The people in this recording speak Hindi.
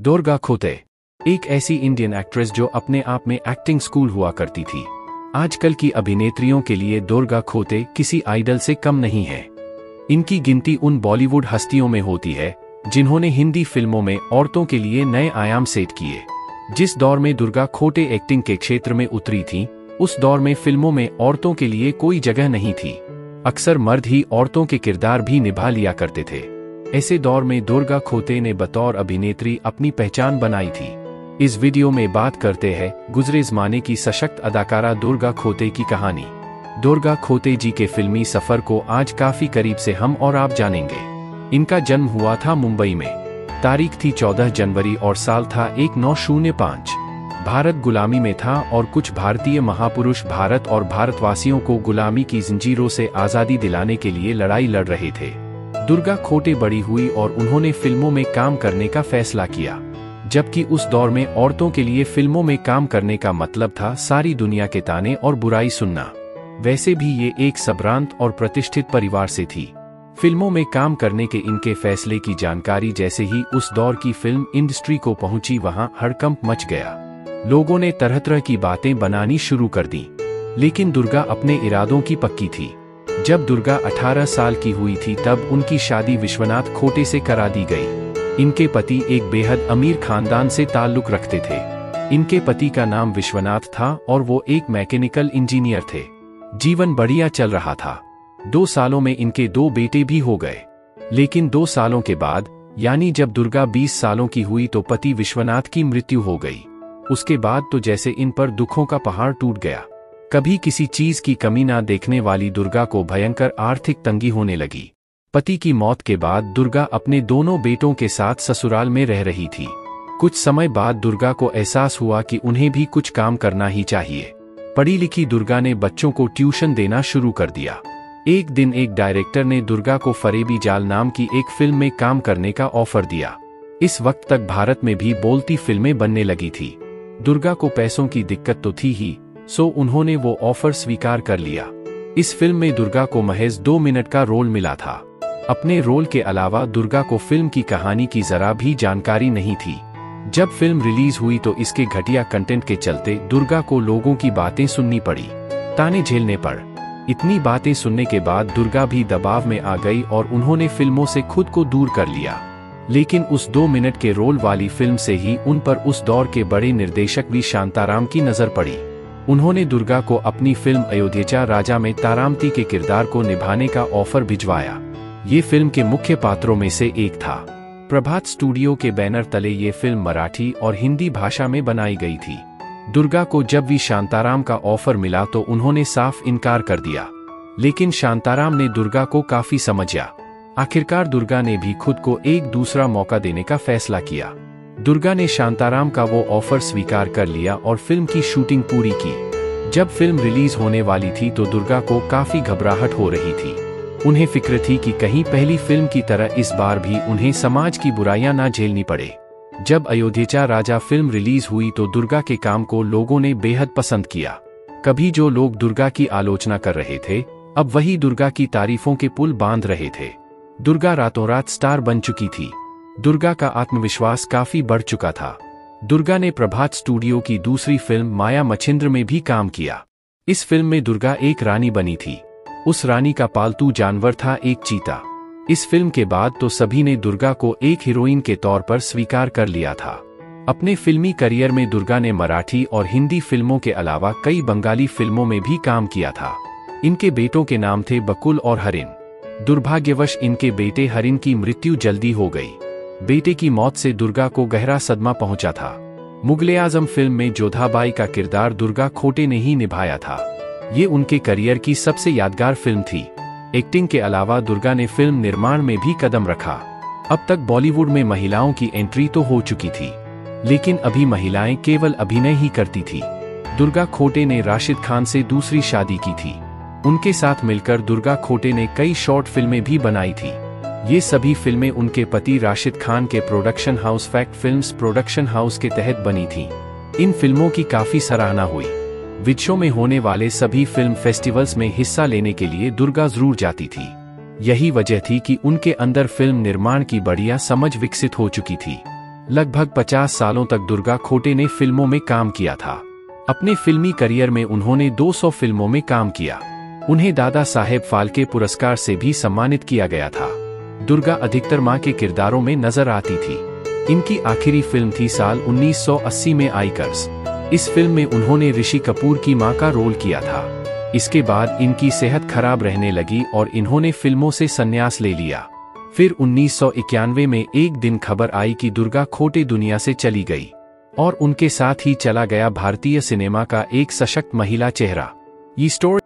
दुर्गा खोते एक ऐसी इंडियन एक्ट्रेस जो अपने आप में एक्टिंग स्कूल हुआ करती थी। आजकल की अभिनेत्रियों के लिए दुर्गा खोते किसी आइडल से कम नहीं है। इनकी गिनती उन बॉलीवुड हस्तियों में होती है जिन्होंने हिंदी फिल्मों में औरतों के लिए नए आयाम सेट किए। जिस दौर में दुर्गा खोते एक्टिंग के क्षेत्र में उतरी थीं, उस दौर में फिल्मों में औरतों के लिए कोई जगह नहीं थी। अक्सर मर्द ही औरतों के किरदार भी निभा लिया करते थे। ऐसे दौर में दुर्गा खोते ने बतौर अभिनेत्री अपनी पहचान बनाई थी। इस वीडियो में बात करते हैं गुजरे ज़माने की सशक्त अदाकारा दुर्गा खोते की कहानी। दुर्गा खोते जी के फिल्मी सफर को आज काफी करीब से हम और आप जानेंगे। इनका जन्म हुआ था मुंबई में। तारीख थी 14 जनवरी और साल था 1905। भारत गुलामी में था और कुछ भारतीय महापुरुष भारत और भारतवासियों को गुलामी की जंजीरों से आज़ादी दिलाने के लिए लड़ाई लड़ रहे थे। दुर्गा खोते बड़ी हुई और उन्होंने फिल्मों में काम करने का फैसला किया। जबकि उस दौर में औरतों के लिए फिल्मों में काम करने का मतलब था सारी दुनिया के ताने और बुराई सुनना। वैसे भी ये एक संभ्रांत और प्रतिष्ठित परिवार से थी। फिल्मों में काम करने के इनके फैसले की जानकारी जैसे ही उस दौर की फिल्म इंडस्ट्री को पहुंची, वहां हड़कंप मच गया। लोगों ने तरह तरह की बातें बनानी शुरू कर दी। लेकिन दुर्गा अपने इरादों की पक्की थी। जब दुर्गा 18 साल की हुई थी तब उनकी शादी विश्वनाथ खोते से करा दी गई। इनके पति एक बेहद अमीर खानदान से ताल्लुक रखते थे। इनके पति का नाम विश्वनाथ था और वो एक मैकेनिकल इंजीनियर थे। जीवन बढ़िया चल रहा था। 2 सालों में इनके 2 बेटे भी हो गए। लेकिन 2 सालों के बाद, यानी जब दुर्गा 20 सालों की हुई तो पति विश्वनाथ की मृत्यु हो गई। उसके बाद तो जैसे इन पर दुखों का पहाड़ टूट गया। कभी किसी चीज की कमी ना देखने वाली दुर्गा को भयंकर आर्थिक तंगी होने लगी। पति की मौत के बाद दुर्गा अपने दोनों बेटों के साथ ससुराल में रह रही थी। कुछ समय बाद दुर्गा को एहसास हुआ कि उन्हें भी कुछ काम करना ही चाहिए। पढ़ी लिखी दुर्गा ने बच्चों को ट्यूशन देना शुरू कर दिया। एक दिन एक डायरेक्टर ने दुर्गा को फरेबी जाल नाम की एक फिल्म में काम करने का ऑफर दिया। इस वक्त तक भारत में भी बोलती फिल्में बनने लगी थी। दुर्गा को पैसों की दिक्कत तो थी ही, सो उन्होंने वो ऑफर स्वीकार कर लिया। इस फिल्म में दुर्गा को महज 2 मिनट का रोल मिला था। अपने रोल के अलावा दुर्गा को फिल्म की कहानी की जरा भी जानकारी नहीं थी। जब फिल्म रिलीज हुई तो इसके घटिया कंटेंट के चलते दुर्गा को लोगों की बातें सुननी पड़ी, ताने झेलने पड़। इतनी बातें सुनने के बाद दुर्गा भी दबाव में आ गई और उन्होंने फिल्मों से खुद को दूर कर लिया। लेकिन उस 2 मिनट के रोल वाली फिल्म से ही उन पर उस दौर के बड़े निर्देशक वी शांताराम की नजर पड़ी। उन्होंने दुर्गा को अपनी फिल्म अयोध्या राजा में तारामती के किरदार को निभाने का ऑफर भिजवाया। ये फिल्म के मुख्य पात्रों में से एक था। प्रभात स्टूडियो के बैनर तले ये फिल्म मराठी और हिंदी भाषा में बनाई गई थी। दुर्गा को जब वी शांताराम का ऑफर मिला तो उन्होंने साफ इनकार कर दिया। लेकिन शांताराम ने दुर्गा को काफी समझा। आखिरकार दुर्गा ने भी खुद को एक दूसरा मौका देने का फैसला किया। दुर्गा ने शांताराम का वो ऑफर स्वीकार कर लिया और फिल्म की शूटिंग पूरी की। जब फिल्म रिलीज होने वाली थी तो दुर्गा को काफी घबराहट हो रही थी। उन्हें फिक्र थी कि कहीं पहली फिल्म की तरह इस बार भी उन्हें समाज की बुराइयां ना झेलनी पड़े। जब अयोध्या राजा फिल्म रिलीज हुई तो दुर्गा के काम को लोगों ने बेहद पसंद किया। कभी जो लोग दुर्गा की आलोचना कर रहे थे, अब वही दुर्गा की तारीफों के पुल बांध रहे थे। दुर्गा रातों रात स्टार बन चुकी थी। दुर्गा का आत्मविश्वास काफी बढ़ चुका था। दुर्गा ने प्रभात स्टूडियो की दूसरी फिल्म माया मच्छिंद्र में भी काम किया। इस फिल्म में दुर्गा एक रानी बनी थी। उस रानी का पालतू जानवर था एक चीता। इस फिल्म के बाद तो सभी ने दुर्गा को एक हीरोइन के तौर पर स्वीकार कर लिया था। अपने फिल्मी करियर में दुर्गा ने मराठी और हिंदी फिल्मों के अलावा कई बंगाली फिल्मों में भी काम किया था। इनके बेटों के नाम थे बकुल और हरिन। दुर्भाग्यवश इनके बेटे हरिन की मृत्यु जल्दी हो गई। बेटे की मौत से दुर्गा को गहरा सदमा पहुंचा था। मुगल-ए-आजम फिल्म में जोधाबाई का किरदार दुर्गा खोते ने ही निभाया था। ये उनके करियर की सबसे यादगार फिल्म थी। एक्टिंग के अलावा दुर्गा ने फिल्म निर्माण में भी कदम रखा। अब तक बॉलीवुड में महिलाओं की एंट्री तो हो चुकी थी, लेकिन अभी महिलाएं केवल अभिनय ही करती थी। दुर्गा खोते ने राशिद खान से दूसरी शादी की थी। उनके साथ मिलकर दुर्गा खोते ने कई शॉर्ट फिल्में भी बनाई थी। ये सभी फिल्में उनके पति राशिद खान के production house fact films production house के तहत बनी थीं। इन फिल्मों की काफी सराहना हुई। विदेशों में होने वाले सभी फिल्म फेस्टिवल्स में हिस्सा लेने के लिए दुर्गा जरूर जाती थी। यही वजह थी कि उनके अंदर फिल्म निर्माण की बढ़िया समझ विकसित हो चुकी थी। लगभग 50 सालों तक दुर्गा खोटे ने फिल्मों में काम किया था। अपने फिल्मी करियर में उन्होंने 200 फिल्मों में काम किया। उन्हें दादा साहेब फाल्के पुरस्कार से भी सम्मानित किया गया था। दुर्गा अधिकतर मां के किरदारों में नजर आती थी। इनकी आखिरी फिल्म थी साल 1980 में आई कर्ज। इस फिल्म में उन्होंने ऋषि कपूर की मां का रोल किया था। इसके बाद इनकी सेहत खराब रहने लगी और इन्होंने फिल्मों से संन्यास ले लिया। फिर 1991 में एक दिन खबर आई कि दुर्गा खोटे दुनिया से चली गई और उनके साथ ही चला गया भारतीय सिनेमा का एक सशक्त महिला चेहरा। ये स्टोरी